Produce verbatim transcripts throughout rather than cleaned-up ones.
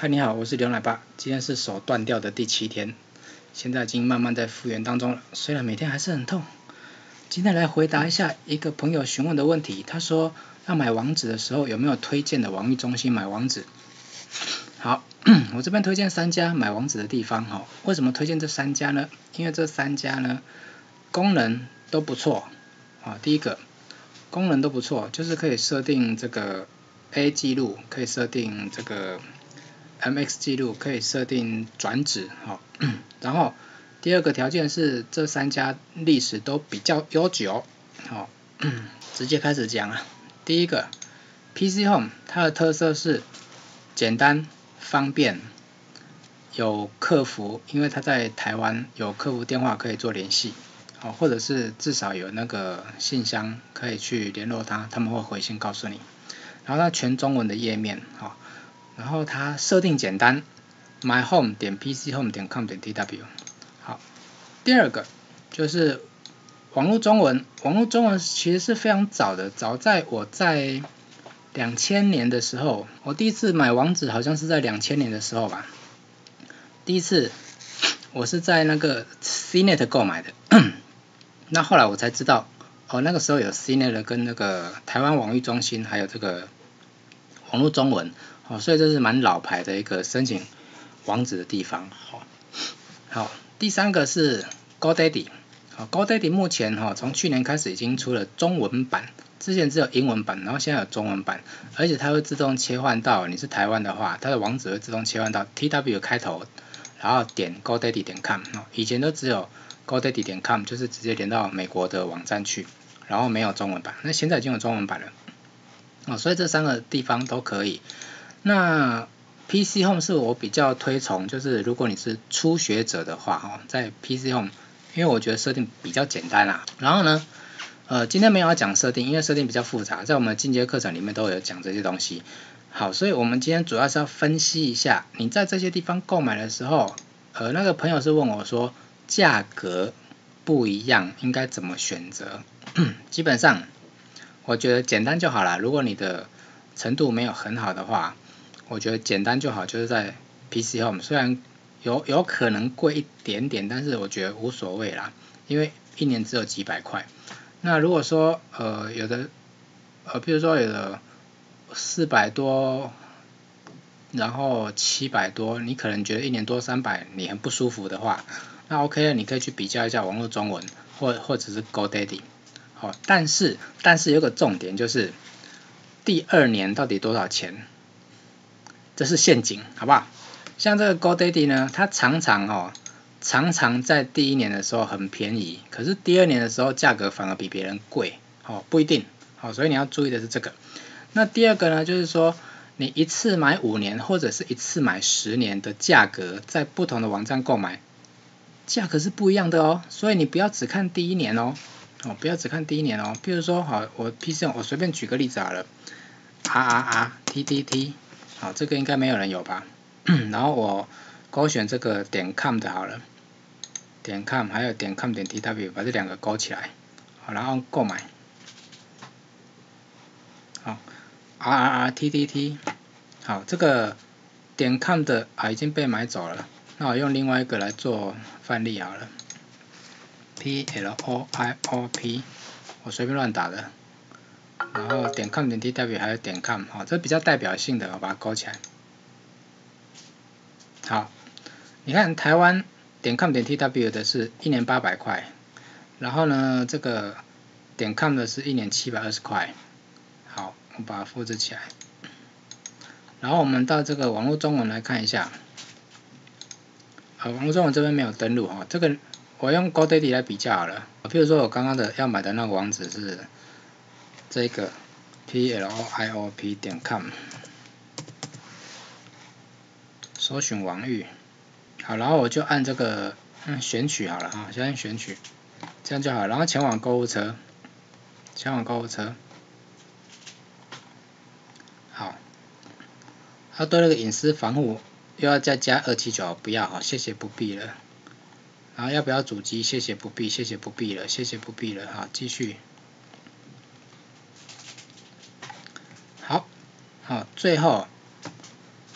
嗨，你好，我是刘奶爸。今天是手断掉的第七天，现在已经慢慢在复原当中了，虽然每天还是很痛。今天来回答一下一个朋友询问的问题，他说要买网址的时候有没有推荐的网域中心买网址？好，我这边推荐三家买网址的地方哈。为什么推荐这三家呢？因为这三家呢功能都不错啊。第一个功能都不错，就是可以设定这个 A 记录，可以设定这个 M X 记录，可以设定转址，好，然后第二个条件是这三家历史都比较悠久，好，直接开始讲啊。第一个 P C Home 它的特色是简单方便，有客服，因为它在台湾有客服电话可以做联系，好，或者是至少有那个信箱可以去联络他，他们会回信告诉你。然后它全中文的页面，好。然后它设定简单 ，my home 点 p c home 点 com 点 t w。好，第二个就是网络中文，网络中文其实是非常早的，早在我在两千年的时候，我第一次买网址好像是在两千年的时候吧。第一次我是在那个 C net 购买的，那后来我才知道，哦，那个时候有 C net 跟那个台湾网域中心，还有这个网络中文。哦，所以这是蛮老牌的一个申请网址的地方。好，好，第三个是 GoDaddy。好 ，GoDaddy 目前哈、哦、从去年开始已经出了中文版，之前只有英文版，然后现在有中文版，而且它会自动切换到你是台湾的话，它的网址会自动切换到 T W 开头，然後點 GoDaddy 點 com。以前都只有 GoDaddy 點 com， 就是直接连到美国的网站去，然後沒有中文版，那現在已經有中文版了。哦，所以這三個地方都可以。那 P C Home 是我比較推崇，就是如果你是初學者的話，在 P C Home， 因為我覺得設定比較簡單啦。然後呢，呃，今天沒有要講設定，因為設定比較複雜，在我們進階課程裡面都有講這些東西。好，所以我們今天主要是要分析一下，你在這些地方購買的時候，呃，那個朋友是問我說，價格不一樣，應該怎麼選擇？基本上，我覺得簡單就好啦。如果你的程度沒有很好的話，我覺得簡單就好，就是在 P C Home， 雖然有有可能貴一點點，但是我覺得無所謂啦，因為一年只有幾百塊。那如果說呃有的呃，譬如說有的四百多，然後七百多，你可能覺得一年多三百你很不舒服的話，那 OK 了，你可以去比較一下網絡中文或或者是 GoDaddy。好，但是但是有個重點就是第二年到底多少錢？這是陷阱，好不好？像這個 GoDaddy 呢，它常常哦，常常在第一年的時候很便宜，可是第二年的時候價格反而比別人貴，哦，不一定，好，所以你要注意的是這個。那第二個呢，就是說你一次買五年或者是一次買十年的價格，在不同的網站購買，價格是不一樣的哦，所以你不要只看第一年哦，哦，不要只看第一年哦。譬如說，好，我 P C 我隨便舉個例子好了 ，R R R T T T。好，這個應該沒有人有吧？然後我勾選這個點 com 的好了，點 com 還有點 com 點 tw， 把這兩個勾起來，好，然後購買。好 ，R R R T T T， 好，這個點 com 的啊已經被買走了，那我用另外一個來做範例好了 ，P L O I O P， 我隨便亂打的。然後點 com 點 tw 還有點 com， 好，這比較代表性的，我把它勾起來。好，你看台灣點 com 點 tw 的是一年八百塊，然後呢，這個點 com 的是一年七百二十塊。好，我把它複製起來。然後我們到這個網絡中文來看一下，呃，網絡中文這邊沒有登錄哈，這個我用 GoDaddy 來比較好了。譬如說我剛剛的要買的那個網址是這個 P L O I O P 點 com， 搜尋網域，好，然後我就按這個嗯選取好了哈，先選取，這樣就好，然後前往購物車，前往購物車，好，他對那個隱私防護又要再加二七九，不要哈，謝謝不必了，然後要不要主機，謝謝不必，謝謝不必了，謝謝不必了，好，繼續。好，好，最後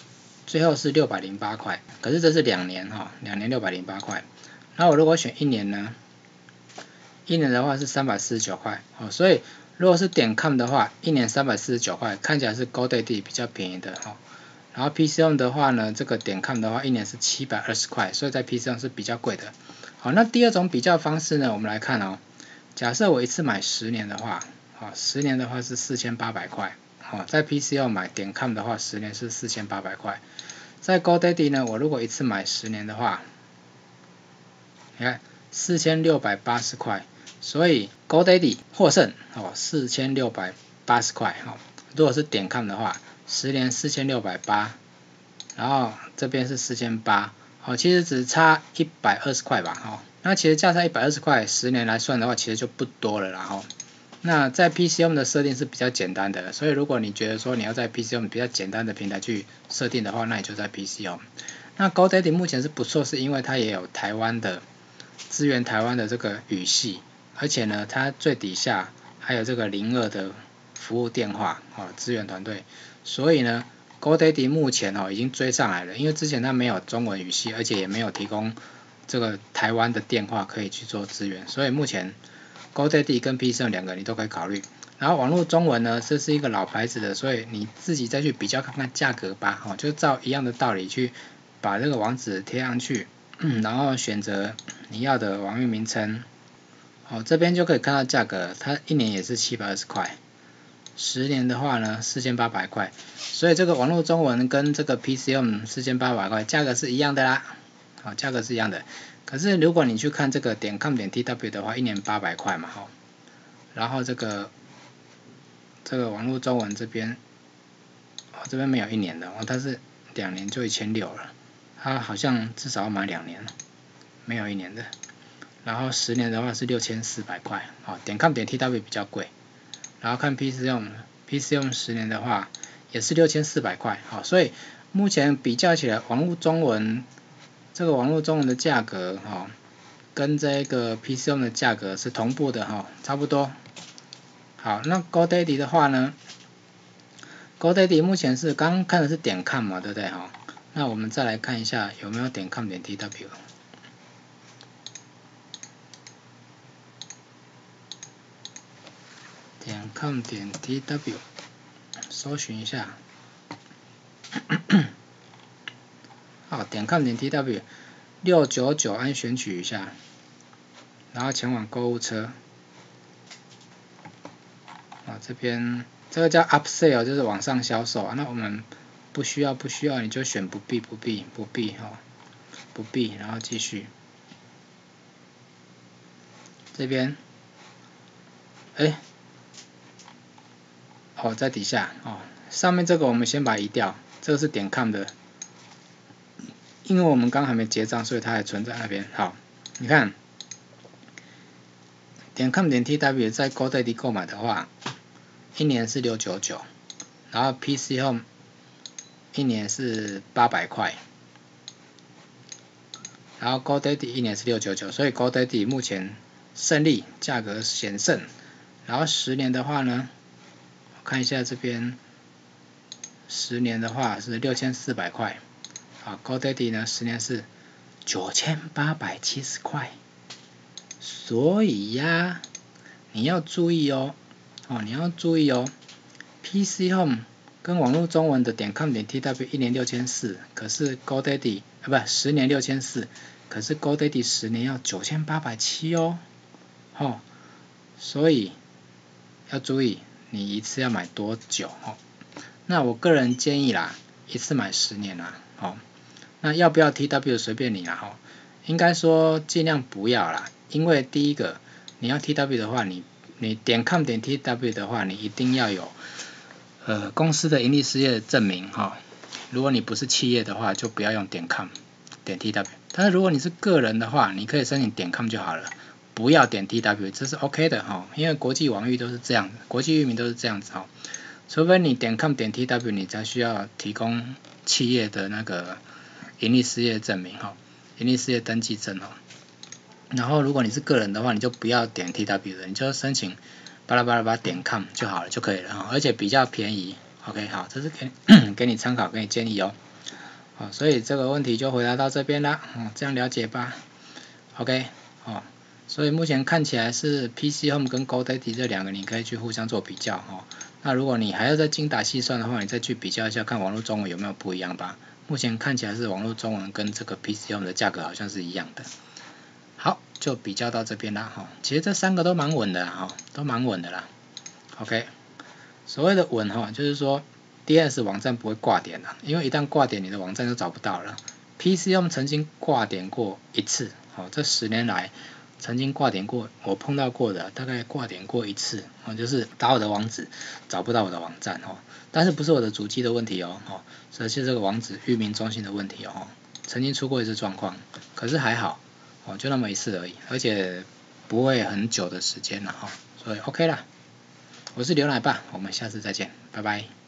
最后是六百零八块，可是这是两年哈，两年六百零八块。那我如果选一年呢？一年的话是三百四十九块，哦，所以如果是点 com 的话，一年三百四十九块，看起来是 GoDaddy 比较便宜的哈。然后 P C Home 的话呢，这个点 com 的话，一年是七百二十块，所以在 P C Home 是比较贵的。好，那第二种比较方式呢，我们来看哦。假设我一次买十年的话，好，十年的话是四千八百块，好，在 P C Home 买点 com 的话，十年是四千八百块。在 GoDaddy 呢，我如果一次买十年的话，你看四千六百八十块，所以 GoDaddy 获胜哦，四千六百八十块哈。如果是点 com 的话，十年四千六百八，然后这边是四千八，哦，其实只差一百二十块吧，哈。那其实价差一百二十块，十年来算的话，其实就不多了啦，哈。那在 P C Home 的设定是比较简单的，所以如果你觉得说你要在 P C Home 比较简单的平台去设定的话，那你就在 P C Home。那 GoDaddy 目前是不错，是因为它也有台湾的支援台湾的这个语系，而且呢，它最底下还有这个零二的服务电话哦，支援团队，所以呢 ，GoDaddy 目前哦已经追上来了，因为之前它没有中文语系，而且也没有提供这个台湾的电话可以去做支援，所以目前 GoDaddy 跟 P C Home 两个你都可以考虑。然后网络中文呢，这是一个老牌子的，所以你自己再去比较看看价格吧，哦，就照一样的道理去把这个网址贴上去，嗯，然后选择你要的网域名称，哦，这边就可以看到价格，它一年也是七百二十块，十年的话呢四千八百块，所以这个网络中文跟这个 P C Home 四千八百块价格是一样的啦，好，价格是一样的。可是如果你去看这个点 com 点 tw 的话，一年八百块嘛，哈，然后这个这个网络中文这边，哦，这边没有一年的，哦，它是两年就一千六了，它好像至少要买两年，没有一年的。然后十年的话是六千四百块，好，点 com 点 tw 比较贵。然后看 P C Home P C Home 十年的话也是六千四百块，好，所以目前比较起来，网络中文这个网络中文的价格哈，跟这个 P C Home 的价格是同步的哈，差不多。好，那 GoDaddy 的话呢 ，GoDaddy 目前是刚刚看的是点 com 嘛，对不对哈？那我们再来看一下有没有点 com 点 tw。点 com 点 tw， 搜寻一下。好，点 com 点 tw 六九九按选取一下，然后前往购物车。啊，这边这个叫 upsell， 就是往上销售啊。那我们不需要不需要，你就选不必不必不必哈，不必，然后继续。这边，哎。哦，在底下哦，上面这个我们先把它移掉，这个是点 com 的，因为我们刚还没结账，所以它还存在那边。好，你看，点 com 点 tw 在 GoDaddy 购买的话，一年是六九九，然后 P C Home 一年是八百块，然后 GoDaddy 一年是六九九，所以 GoDaddy 目前胜利，价格险胜。然后十年的话呢？看一下这边，十年的话是六千四百块，好 ，GoDaddy 呢十年是九千八百七十块，所以呀，你要注意哦，哦，你要注意哦 ，P C Home 跟网络中文的点 com 点 tw 一年六千四，可是 GoDaddy 啊不，十年六千四，可是 GoDaddy 十年要九千八百七哦，哦，所以要注意。你一次要买多久？哦，那我个人建议啦，一次买十年啦，哦，那要不要 T W 随便你啦，哦，应该说尽量不要啦，因为第一个你要 T W 的话，你你点 com 点 tw 的话，你一定要有呃公司的盈利事业证明哈，哦，如果你不是企业的话，就不要用点 com 点 tw， 但是如果你是个人的话，你可以申请点 com 就好了。不要点 T W， 这是 OK 的哈，因为国际网域都是这样的，国际域名都是这样子哈。除非你点 com 点 T W， 你才需要提供企业的那个盈利事业证明哈，盈利事业登记证哈。然后如果你是个人的话，你就不要点 T W 了，你就申请巴拉巴拉巴点 com 就好了就可以了哈，而且比较便宜。OK， 好，这是给给你参考，给你建议哦。 好，所以这个问题就回答到这边啦，哦，这样了解吧 ？OK， 哦，所以目前看起来是 P C Home 跟 GoDaddy 这两个你可以去互相做比较哦。那如果你还要再精打细算的话，你再去比较一下看网络中文有没有不一样吧。目前看起来是网络中文跟这个 P C Home 的价格好像是一样的。好，就比较到这边啦哈。其实这三个都蛮稳的哈，都蛮稳的啦。OK， 所谓的稳哈，就是说 D N S 网站不会挂点的，因为一旦挂点，你的网站就找不到了。P C Home 曾经挂点过一次，好，这十年来曾经挂点过，我碰到过的大概挂点过一次，哦，就是打我的网址找不到我的网站哦，但是不是我的主机的问题哦，哦，而是这个网址域名中心的问题哦，曾经出过一次状况，可是还好，哦，就那么一次而已，而且不会很久的时间了哈，所以 OK 啦。我是刘奶爸，我们下次再见，拜拜。